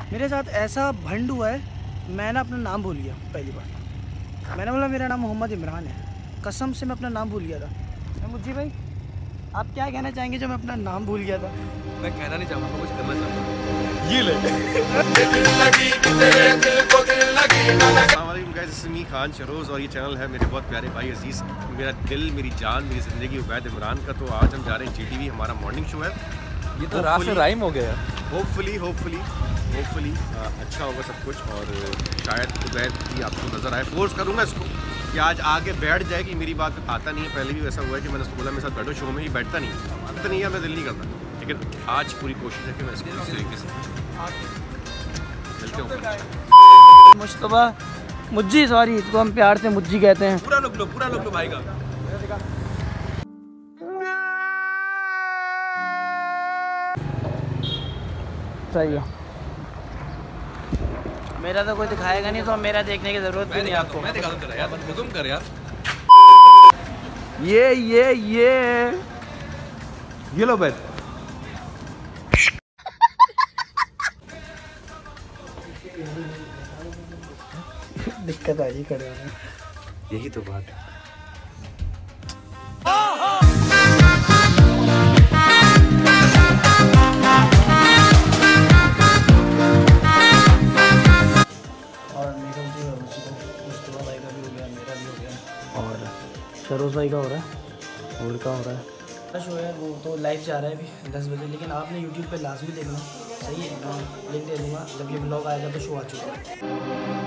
मेरे साथ ऐसा भंड हुआ है, मैंने अपना नाम भूल गया। पहली बार मैंने बोला मेरा नाम मोहम्मद इमरान है, कसम से मैं अपना नाम भूल गया था। मुझे भाई आप क्या कहना चाहेंगे जब मैं अपना नाम भूल गया था? मैं कहना नहीं चाहूँगा, कुछ करना चाहूँगा। ये ले मी खान शरोज़ और ये चैनल है मेरे बहुत प्यारे भाई अजीज़, मेरा दिल, मेरी जान, मेरी ज़िंदगी उबैद इमरान का। तो आज हम जा रहे हैं जीटीवी, हमारा मॉर्निंग शो है। ये तो रात से राइम हो गया। होपफुली अच्छा होगा सब कुछ, और शायद उबैद भी आपको नज़र आए। फोर्स करूँगा इसको कि आज आगे बैठ जाए कि मेरी बात आता नहीं है। पहले भी वैसा हुआ है कि मैंने उसको बोला मेरे साथ बैठो शो में, ही बैठता नहीं है, मैं दिल नहीं करता। लेकिन आज पूरी कोशिश है कि मैं इसको इस तरीके से मिलते हूँ। मुश्तबा मुज्जी, सॉरी इसको हम प्यार से मुज्जी कहते हैं। पूरा लुक लो भाई का। सही है, मेरा तो कोई दिखाएगा नहीं, तो मेरा देखने की जरूरत भी नहीं आपको। मैं दिखा दूँ यार, हुक्म कर यार। ये लो बैठ। दिक्कत आ रही खड़े होने, यही तो बात है। और मेकअप जी मुस्तफा भाई का भी हो गया, मेरा भी हो गया, और शरोज़ भाई का हो रहा है, और का हो रहा है। शो है वो तो लाइव जा रहा है अभी 10 बजे, लेकिन आपने यूट्यूब पे लाजमी देखना। सही है, मैं लिंक दे दूँगा, जब ये ब्लॉग आएगा तो शो आ चुका है।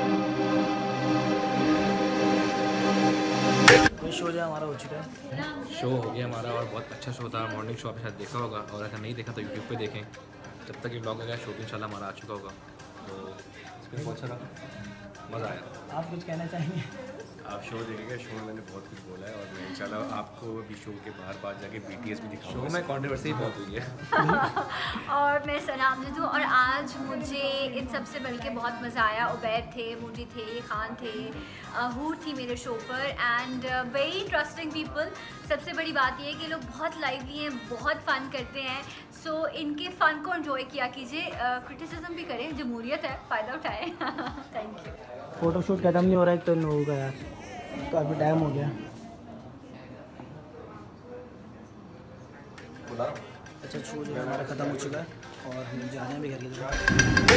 शो जो हमारा हो चुका है, शो हो गया हमारा, और बहुत अच्छा शो था। मॉर्निंग शो आपने शायद देखा होगा, और अगर नहीं देखा तो यूट्यूब पे देखें। जब तक ये ब्लॉग आएगा शो भी इंशाल्लाह हमारा आ चुका होगा। तो इसमें बहुत सारा मज़ा आया। आप कुछ कहना चाहेंगे? आप शो देखेंगे, शो में मैंने बहुत कुछ बोला है, और मैं इंशाल्लाह आपको भी शो के बाहर जाके BTS भी दिखाऊंगा। शो में कंट्रोवर्सी बहुत हुई है। और मैं सलाम दे दूँ, और आज मुझे इन सब से मिलके बहुत मज़ा आया। उबैद थे, मुझे थे, खान थे, हूर थी मेरे शो पर, एंड वेरी इंटरेस्टिंग पीपल। सबसे बड़ी बात ये है कि लोग बहुत लाइवली हैं, बहुत फ़न करते हैं। सो इनके फ़न को एंजॉय किया कीजिए, क्रिटिसिज्म भी करें, जमहूरियत है, फ़ायदा उठाएं। Thank you. फोटोशूट खत्म नहीं हो रहा है तो इन लोगों का यार, काफ़ी टाइम हो गया। अच्छा, शो जो है हमारा ख़त्म हो चुका है, और हम जा रहे हैं भी घर की तरफ।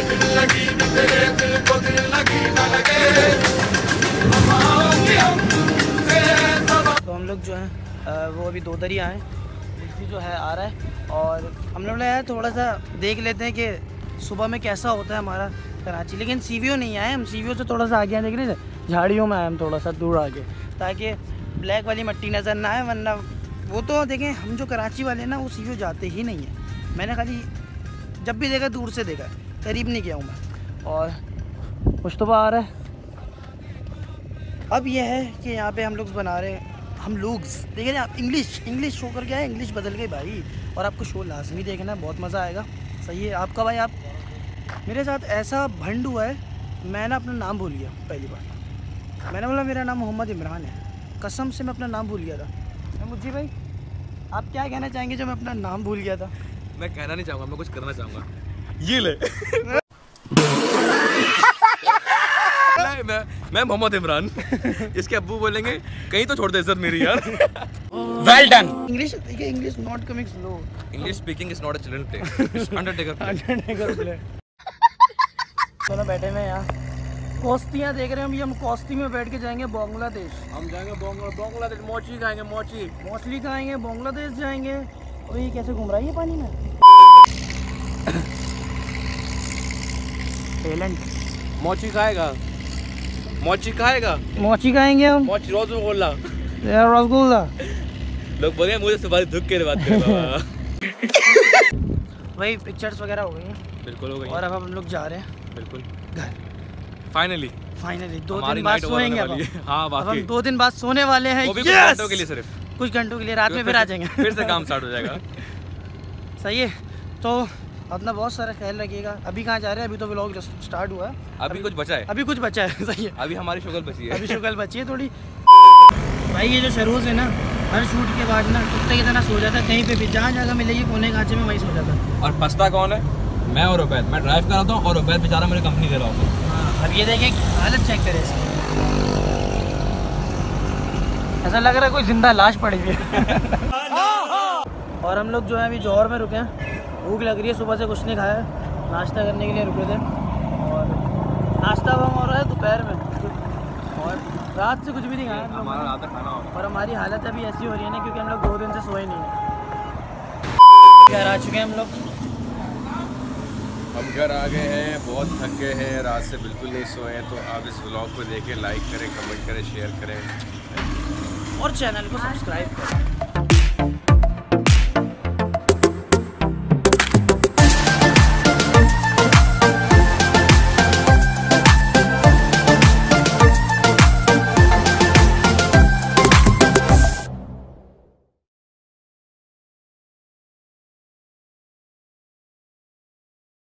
तो हम लोग जो हैं वो अभी दोदरिया हैं, बिजली जो है आ रहा है, और हम लोग ने थोड़ा सा देख लेते हैं कि सुबह में कैसा होता है हमारा कराची। लेकिन CVO नहीं आए हम, CVO से थोड़ा सा आगे आए, देख रहे थे झाड़ियों में आए हम, थोड़ा सा दूर आके, ताकि ब्लैक वाली मिट्टी नज़र ना आए। वरना वो तो देखें, हम जो कराची वाले ना वो CVO जाते ही नहीं है। मैंने खाली जब भी देखा दूर से देखा, करीब नहीं गया हूँ मैं। और मुश्तबा आ रहा है। अब यह है कि यहाँ पे हम लोग बना रहे हैं, हम लोग देख रहे हैं। आप इंग्लिश शो कर क्या है, इंग्लिश बदल गई भाई। और आपको शो लाजमी देखना है, बहुत मज़ा आएगा। सही है आपका भाई। आप मेरे साथ ऐसा भंड हुआ है, मैंने अपना नाम भूल गया। पहली बार मैंने बोला मेरा नाम मोहम्मद इमरान है, कसम से मैं अपना नाम भूल गया था। मुझे भाई आप क्या कहना चाहेंगे जब मैं अपना नाम भूल गया था? मैं कहना नहीं चाहूँगा, मैं कुछ करना चाहूँगा। ये ले मैं मोहम्मद इमरान। इसके अब्बू बोलेंगे कहीं तो छोड़ दे इज्जत मेरी यार। Well done. English not coming slow. English speaking is not a children play, it's Undertaker play. दोनों बैठे हुए हैं यहाँ, कोस्तियाँ देख रहे हैं। अभी हम कोस्ती में बैठ के जाएंगे बांग्लादेश। हम जाएंगे बांग्लादेश, मोची खाएंगे, मछली खाएंगे, बांग्लादेश जाएंगे। और ये कैसे घूम रहा है ये पानी में? टैलेंट। मोची खाएगा, मोची खाएंगे हम। मोची रसगुल्ला, रसगुल्ला। लोग बोले मुझे सुबह धुक के बात करें बाबा। वही पिक्चर्स वगैरह हो गई हैं। बिल्कुल हो गई। और अब हम लोग जा रहे हैं बिल्कुल घर। फाइनली 2 दिन बाद सोएंगे। हाँ अब हम 2 दिन बाद सोने वाले हैं। वो भी कुछ घंटों के लिए, सिर्फ कुछ घंटों के लिए। रात में फिर आ जाएंगे, फिर से काम स्टार्ट हो जाएगा। सही है। तो अपना बहुत सारा ख्याल रखिएगा। अभी कहाँ जा रहे हैं? अभी तो व्लॉग जस्ट स्टार्ट हुआ है, अभी कुछ बचा है। सही है, अभी हमारी शुगल बची है। अभी शुगल बची है थोड़ी। भाई ये जो शरोज़ है ना, हर शूट के बाद ना कुत्ते की तरह सो जाता है, कहीं पे भी जहाँ जगह मिलेगी कोने कांचे में वहीं सो जाता है। और फंसता कौन है? मैं और उबैद, मैं ड्राइव कर रहा था और उबैद बेचारा मेरी कंपनी दे रहा होता। अब ये देखें हालत चेक करें इसकी, ऐसा लग रहा है कोई जिंदा लाश पड़ी हुई है। और हम लोग जो है अभी जौहर में रुके हैं, भूख लग रही है, सुबह से कुछ नहीं खाया, नाश्ता करने के लिए रुके थे। और नाश्ता हो रहा है दोपहर में और रात से कुछ भी नहीं खाया हमारा रात का खाना होगा। और हमारी हालत अभी ऐसी हो रही है ना क्योंकि हम लोग 2 दिन से सोए नहीं हैं। घर आ चुके हैं हम लोग, हम घर आ गए हैं, बहुत थक गए हैं, रात से बिल्कुल नहीं सोए हैं। तो आप इस व्लॉग को देखें, लाइक करें, कमेंट करें, शेयर करें और चैनल को सब्सक्राइब करें।